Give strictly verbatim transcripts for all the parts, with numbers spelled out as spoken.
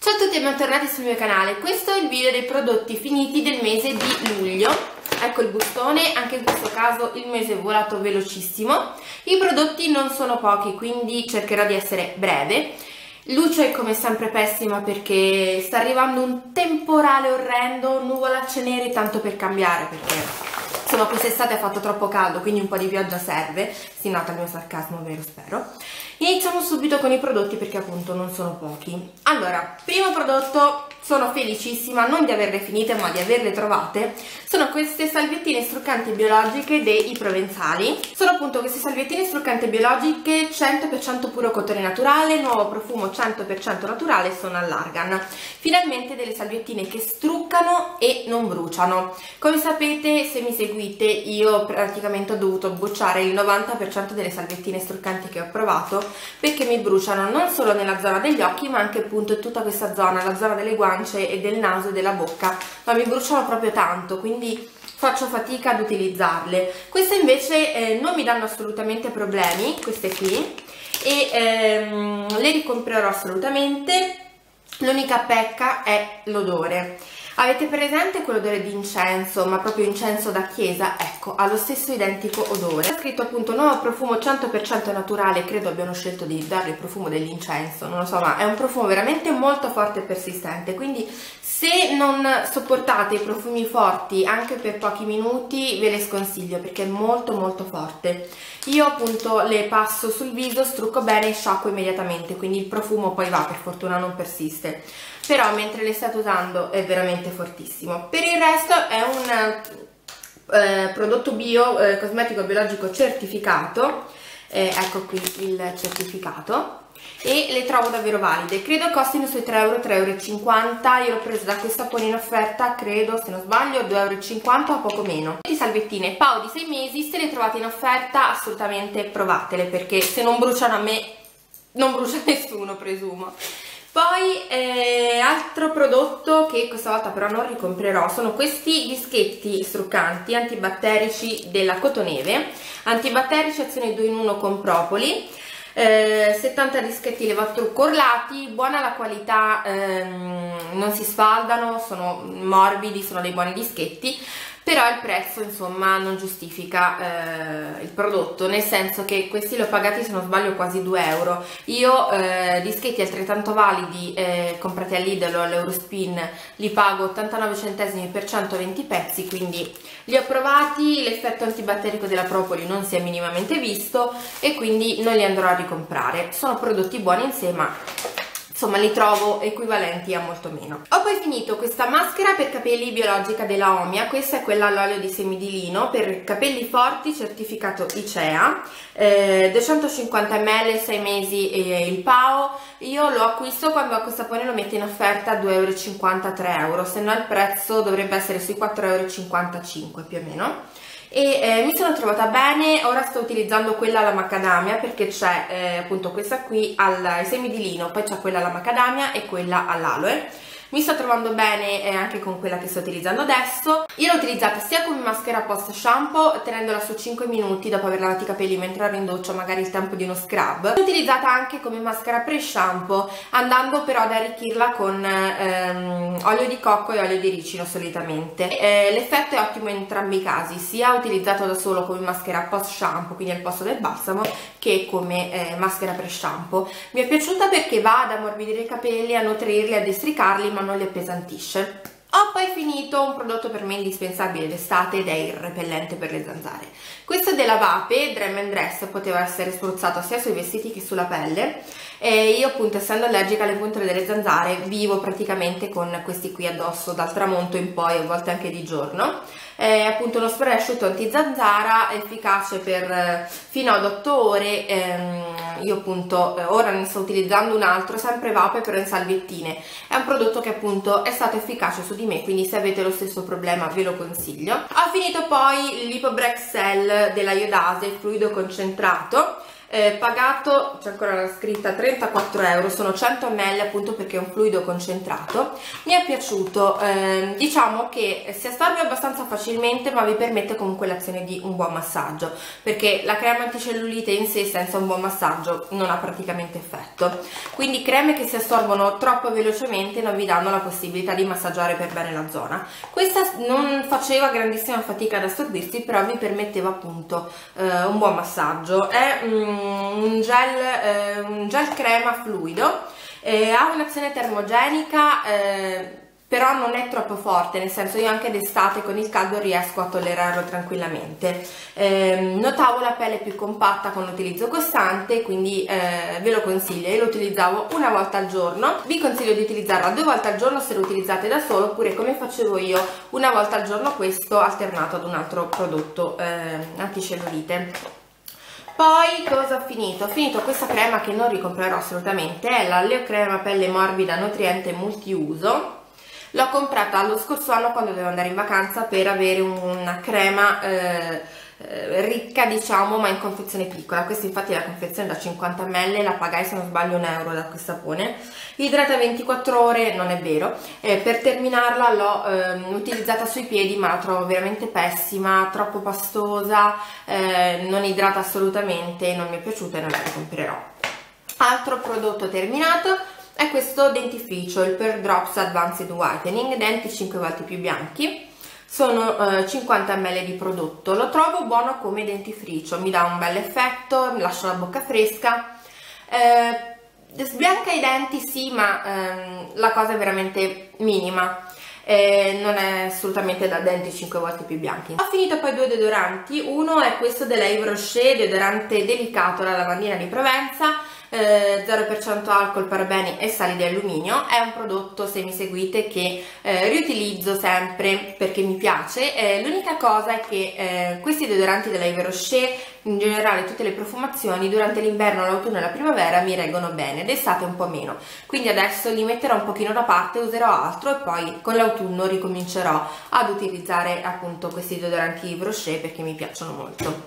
Ciao a tutti e bentornati sul mio canale. Questo è il video dei prodotti finiti del mese di luglio. Ecco il bustone, anche in questo caso il mese è volato velocissimo. I prodotti non sono pochi, quindi cercherò di essere breve. Luce è come sempre pessima perché sta arrivando un temporale orrendo, nuvolacce nere tanto per cambiare, perché insomma quest'estate ha fatto troppo caldo, quindi un po' di pioggia serve. Si nota il mio sarcasmo, vero? Spero. Iniziamo subito con i prodotti perché appunto non sono pochi. Allora, primo prodotto, sono felicissima non di averle finite ma di averle trovate, sono queste salviettine struccanti biologiche dei Provenzali. Sono appunto queste salviettine struccanti biologiche cento per cento puro cotone naturale, nuovo profumo cento per cento naturale, sono all'argan. Finalmente delle salviettine che struccano e non bruciano. Come sapete, se mi seguite, io praticamente ho dovuto bocciare il novanta per cento delle salviettine struccanti che ho provato perché mi bruciano non solo nella zona degli occhi ma anche appunto in tutta questa zona, la zona delle guance e del naso e della bocca, ma mi bruciano proprio tanto, quindi faccio fatica ad utilizzarle. Queste invece eh, non mi danno assolutamente problemi, queste qui, e ehm, le ricomprerò assolutamente. L'unica pecca è l'odore. Avete presente quell'odore di incenso, ma proprio incenso da chiesa? Ecco, ha lo stesso identico odore. È scritto appunto nuovo profumo cento per cento naturale, credo abbiano scelto di darle il profumo dell'incenso, non lo so, ma è un profumo veramente molto forte e persistente, quindi se non sopportate i profumi forti anche per pochi minuti ve le sconsiglio perché è molto molto forte. Io appunto le passo sul viso, strucco bene e sciacquo immediatamente, quindi il profumo poi va, per fortuna non persiste. Però mentre le state usando è veramente fortissimo. Per il resto è un eh, prodotto bio, eh, cosmetico biologico certificato, eh, ecco qui il certificato, e le trovo davvero valide. Credo costino sui tre euro, tre e cinquanta euro. Io l'ho presa da questa poi in offerta, credo, se non sbaglio, due e cinquanta euro o poco meno. Queste salvettine Pau di sei mesi, se le trovate in offerta assolutamente provatele, perché se non bruciano a me non brucia nessuno, presumo. Poi eh, altro prodotto che questa volta però non ricomprerò sono questi dischetti struccanti antibatterici della Cotoneve, antibatterici azione due in uno con propoli, eh, settanta dischetti levatrucco orlati, buona la qualità, ehm, non si sfaldano, sono morbidi, sono dei buoni dischetti. Però il prezzo insomma non giustifica eh, il prodotto, nel senso che questi li ho pagati se non sbaglio quasi due euro. Io eh, dischetti altrettanto validi eh, comprati al Lidl o all'Eurospin li pago ottantanove centesimi per centoventi pezzi, quindi li ho provati, l'effetto antibatterico della propoli non si è minimamente visto e quindi non li andrò a ricomprare. Sono prodotti buoni in sé ma insomma li trovo equivalenti a molto meno. Ho poi finito questa maschera per capelli biologica della Omia, questa è quella all'olio di semi di lino per capelli forti, certificato I C E A, eh, duecentocinquanta millilitri, sei mesi e il Pau. Io lo acquisto quando Acquistapone lo mette in offerta a due e cinquanta euro, tre euro, se no il prezzo dovrebbe essere sui quattro e cinquantacinque euro più o meno. E eh, mi sono trovata bene. Ora sto utilizzando quella alla macadamia perché c'è eh, appunto questa qui ai semi di lino, poi c'è quella alla macadamia e quella all'aloe. Mi sto trovando bene eh, anche con quella che sto utilizzando adesso. Io l'ho utilizzata sia come maschera post shampoo, tenendola su cinque minuti dopo aver lavato i capelli mentre ero in doccia, magari il tempo di uno scrub. L'ho utilizzata anche come maschera pre shampoo, andando però ad arricchirla con ehm, olio di cocco e olio di ricino solitamente. Eh, l'effetto è ottimo in entrambi i casi, sia utilizzato da solo come maschera post shampoo, quindi al posto del balsamo, che come eh, maschera pre shampoo. Mi è piaciuta perché va ad ammorbidire i capelli, a nutrirli, a destricarli, ma non li appesantisce. Ho poi finito un prodotto per me indispensabile d'estate ed è il repellente per le zanzare. Questo è della Vape, Dream and Dress, poteva essere spruzzato sia sui vestiti che sulla pelle e io appunto essendo allergica alle punture delle zanzare vivo praticamente con questi qui addosso dal tramonto in poi, a volte anche di giorno. È appunto uno spray asciutto anti-zanzara, efficace per fino ad otto ore. ehm, io appunto eh, ora ne sto utilizzando un altro, sempre Vape però in salviettine. È un prodotto che appunto è stato efficace su di me, quindi se avete lo stesso problema ve lo consiglio. Ho finito poi l'Ipobrexel della Iodase, fluido concentrato. eh, pagato, c'è ancora la scritta, trentaquattro euro, sono cento millilitri appunto perché è un fluido concentrato. Mi è piaciuto, eh, diciamo che si assorbe abbastanza facilmente, ma vi permette comunque l'azione di un buon massaggio, perché la crema anticellulite in sé senza un buon massaggio non ha praticamente effetto, quindi creme che si assorbono troppo velocemente non vi danno la possibilità di massaggiare per bene la zona. Questa non faceva grandissima fatica ad assorbirsi, però vi permetteva appunto eh, un buon massaggio. È mm, un gel, eh, un gel crema fluido, eh, ha un'azione termogenica, eh, però non è troppo forte, nel senso io anche d'estate con il caldo riesco a tollerarlo tranquillamente. Eh, notavo la pelle più compatta con l'utilizzo costante, quindi eh, ve lo consiglio. Io lo utilizzavo una volta al giorno, vi consiglio di utilizzarla due volte al giorno se lo utilizzate da solo, oppure come facevo io, una volta al giorno questo alternato ad un altro prodotto eh, anticellulite. Poi cosa ho finito? Ho finito questa crema che non ricomprerò assolutamente, è la Leo Crema Pelle Morbida Nutriente Multiuso. L'ho comprata lo scorso anno quando dovevo andare in vacanza per avere una crema eh, ricca, diciamo, ma in confezione piccola. Questa infatti è la confezione da cinquanta millilitri, la pagai se non sbaglio un euro da questa sapone. Idrata ventiquattro ore, non è vero. Eh, per terminarla l'ho eh, utilizzata sui piedi, ma la trovo veramente pessima, troppo pastosa, eh, non idrata assolutamente, non mi è piaciuta e non la ricomprerò. Altro prodotto terminato è questo dentifricio, il Pearl Drops Advanced Whitening, denti cinque volte più bianchi. Sono eh, cinquanta millilitri di prodotto, lo trovo buono come dentifricio, mi dà un bel effetto, mi lascia la bocca fresca, eh, sbianca i denti sì, ma ehm, la cosa è veramente minima, eh, non è assolutamente da denti cinque volte più bianchi. Ho finito poi due deodoranti, uno è questo della Yves Rocher, deodorante delicato, la lavandina di Provenza, Eh, zero per cento alcol, parabeni e sali di alluminio. È un prodotto, se mi seguite, che eh, riutilizzo sempre perché mi piace. Eh, l'unica cosa è che eh, questi deodoranti della Yves Rocher, in generale tutte le profumazioni, durante l'inverno, l'autunno e la primavera mi reggono bene, d'estate un po' meno, quindi adesso li metterò un pochino da parte, userò altro e poi con l'autunno ricomincerò ad utilizzare appunto questi deodoranti Yves Rocher perché mi piacciono molto.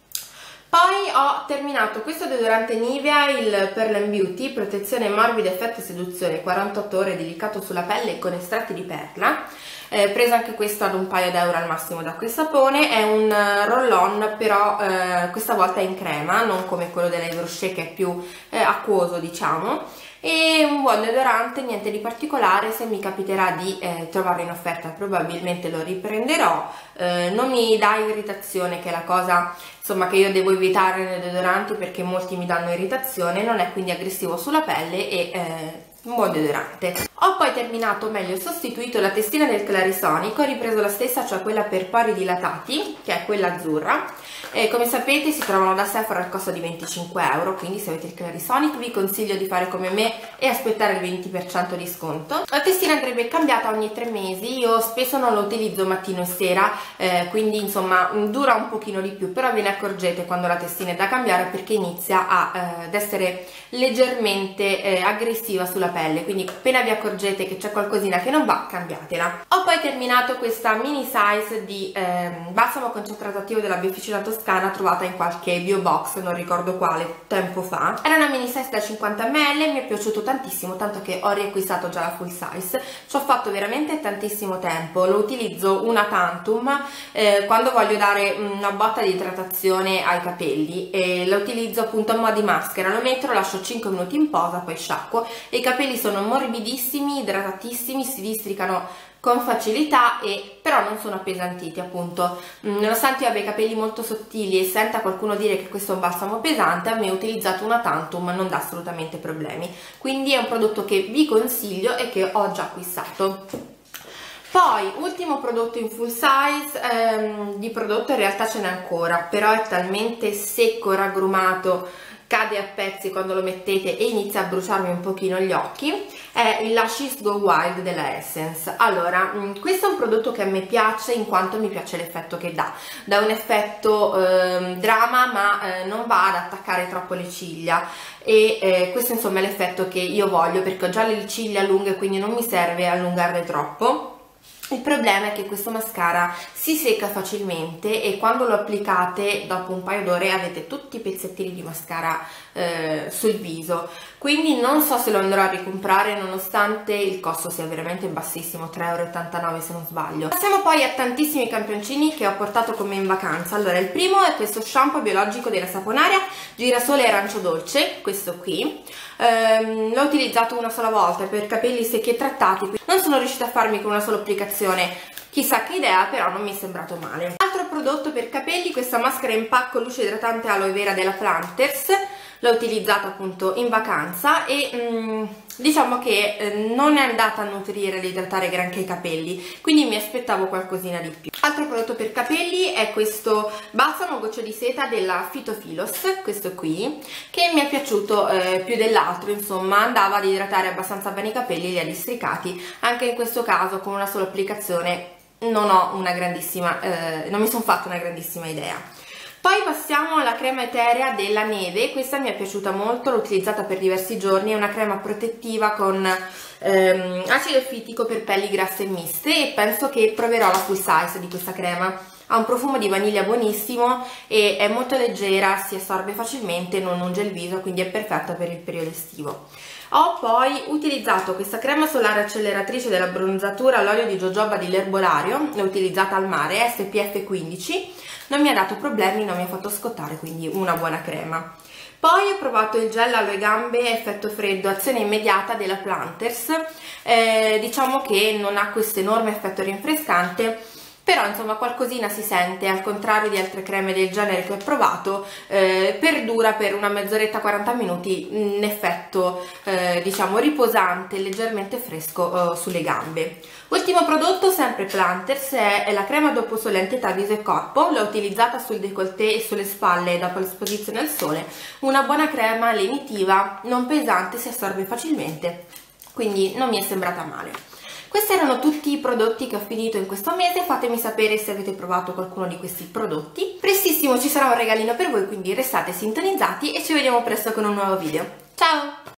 Poi ho terminato questo deodorante Nivea, il Pearl and Beauty, protezione morbida effetto seduzione, quarantotto ore, delicato sulla pelle con estratti di perla. Eh, preso anche questo ad un paio d'euro al massimo da quel sapone. È un roll-on, però eh, questa volta è in crema, non come quello della Yves Rocher che è più eh, acquoso, diciamo. E un buon deodorante, niente di particolare. Se mi capiterà di eh, trovarlo in offerta probabilmente lo riprenderò. Eh, non mi dà irritazione, che è la cosa insomma che io devo evitare nei deodoranti perché molti mi danno irritazione, non è quindi aggressivo sulla pelle e eh, un buon deodorante. Ho poi terminato, o meglio sostituito la testina del Clarisonic, ho ripreso la stessa, cioè quella per pori dilatati, che è quella azzurra. E come sapete si trovano da Sephora al costo di venticinque euro, quindi se avete il Clarisonic vi consiglio di fare come me e aspettare il venti per cento di sconto. La testina andrebbe cambiata ogni tre mesi, io spesso non lo utilizzo mattino e sera, eh, quindi insomma dura un pochino di più, però ve ne accorgete quando la testina è da cambiare perché inizia a, eh, ad essere leggermente eh, aggressiva sulla pelle, quindi appena vi accorgete che c'è qualcosina che non va, cambiatela. Ho poi terminato questa mini size di eh, balsamo concentrato attivo della Bioficina Toscana, trovata in qualche bio box, non ricordo quale, tempo fa. Era una mini size da cinquanta millilitri, mi è piaciuto tantissimo, tanto che ho riacquistato già la full size. Ci ho fatto veramente tantissimo tempo, lo utilizzo una tantum eh, quando voglio dare una botta di idratazione ai capelli, e lo utilizzo appunto a mo' di maschera, lo metto, lo lascio cinque minuti in posa, poi sciacquo e i capelli sono morbidissimi, idratatissimi, si districano con facilità e però non sono appesantiti, appunto. Nonostante io abbia i capelli molto sottili e senta qualcuno dire che questo è un balsamo pesante, a me ho utilizzato una tantum, non dà assolutamente problemi, quindi è un prodotto che vi consiglio e che ho già acquistato. Poi ultimo prodotto in full size, ehm, di prodotto in realtà ce n'è ancora, però è talmente secco, raggrumato, cade a pezzi quando lo mettete e inizia a bruciarmi un pochino gli occhi. È il Lashes Go Wild della Essence. Allora, questo è un prodotto che a me piace in quanto mi piace l'effetto che dà, dà un effetto eh, drama, ma eh, non va ad attaccare troppo le ciglia, e eh, questo insomma è l'effetto che io voglio perché ho già le ciglia lunghe, quindi non mi serve allungarle troppo. Il problema è che questo mascara si secca facilmente e quando lo applicate dopo un paio d'ore avete tutti i pezzettini di mascara eh, sul viso, quindi non so se lo andrò a ricomprare nonostante il costo sia veramente bassissimo, tre e ottantanove euro se non sbaglio. Passiamo poi a tantissimi campioncini che ho portato con me in vacanza. Allora, il primo è questo shampoo biologico della Saponaria, girasole arancio dolce, questo qui. Ehm, l'ho utilizzato una sola volta per capelli secchi e trattati, non sono riuscita a farmi con una sola applicazione chissà che idea, però non mi è sembrato male. Altro prodotto per capelli, questa maschera in pacco luce idratante aloe vera della Planters, l'ho utilizzata appunto in vacanza e mm, diciamo che eh, non è andata a nutrire ed idratare granché i capelli, quindi mi aspettavo qualcosina di più. Altro prodotto per capelli è questo balsamo goccio di seta della Phytophilos, questo qui, che mi è piaciuto eh, più dell'altro, insomma andava ad idratare abbastanza bene i capelli e li ha districati. Anche in questo caso con una sola applicazione non ho una grandissima, eh, non mi sono fatta una grandissima idea. Poi passiamo alla crema eterea della Neve, questa mi è piaciuta molto, l'ho utilizzata per diversi giorni, è una crema protettiva con ehm, acido fittico per pelli grasse e miste e penso che proverò la full size di questa crema. Ha un profumo di vaniglia buonissimo e è molto leggera, si assorbe facilmente, non unge il viso, quindi è perfetta per il periodo estivo. Ho poi utilizzato questa crema solare acceleratrice della bronzatura all'olio di jojoba di L'Erbolario, l'ho utilizzata al mare, S P F quindici, non mi ha dato problemi, non mi ha fatto scottare, quindi una buona crema. Poi ho provato il gel aloe gambe effetto freddo, azione immediata della Planters, eh, diciamo che non ha questo enorme effetto rinfrescante, però insomma qualcosina si sente, al contrario di altre creme del genere che ho provato, eh, perdura per una mezz'oretta, quaranta minuti, un effetto eh, diciamo riposante, leggermente fresco eh, sulle gambe. Ultimo prodotto, sempre Planters, è, è la crema dopo sole anti-età viso e corpo, l'ho utilizzata sul décolleté e sulle spalle dopo l'esposizione al sole, una buona crema lenitiva, non pesante, si assorbe facilmente, quindi non mi è sembrata male. Questi erano tutti i prodotti che ho finito in questo mese, fatemi sapere se avete provato qualcuno di questi prodotti. Prestissimo ci sarà un regalino per voi, quindi restate sintonizzati e ci vediamo presto con un nuovo video. Ciao!